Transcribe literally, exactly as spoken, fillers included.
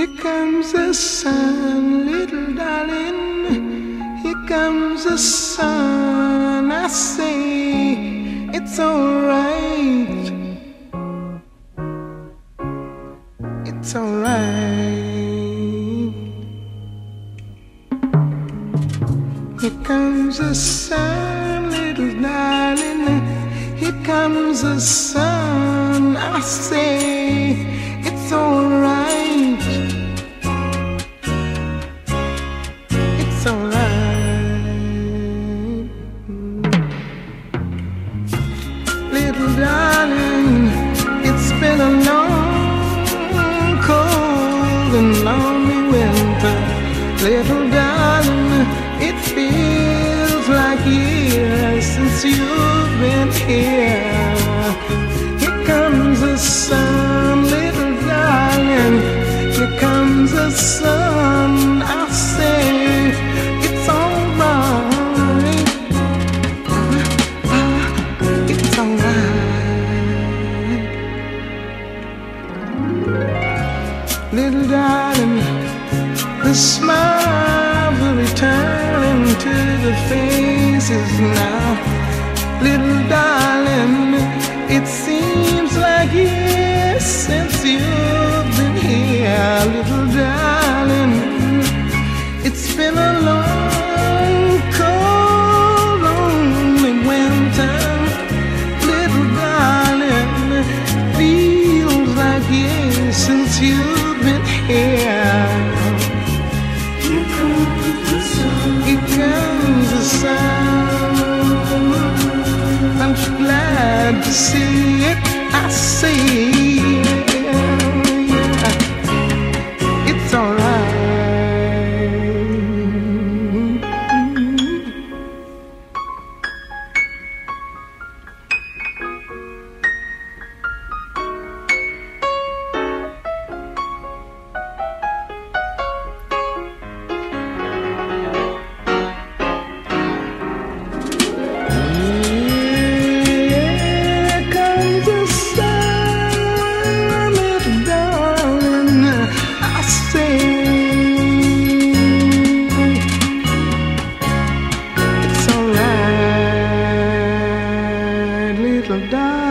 Here comes the sun, little darling. Here comes the sun. I say it's alright. It's alright. Here comes the sun, little darling. Here comes the sun. I say it's alright. It's alright. Little darling, it's been a long, cold and lonely winter. Little darling, it feels like years since you've been here. Here comes the sun, little darling. Here comes the sun. I say it's alright. It's alright. Little darling, the smiles are returning to the faces now. Little darling, it seems like years since you've been here. Little darling, it's been a long, cold, lonely winter. Little darling, feels like years since you've been here. Here comes the sun. Here comes the sun. I'm so glad to see it. I see it. It's alright. Little darling.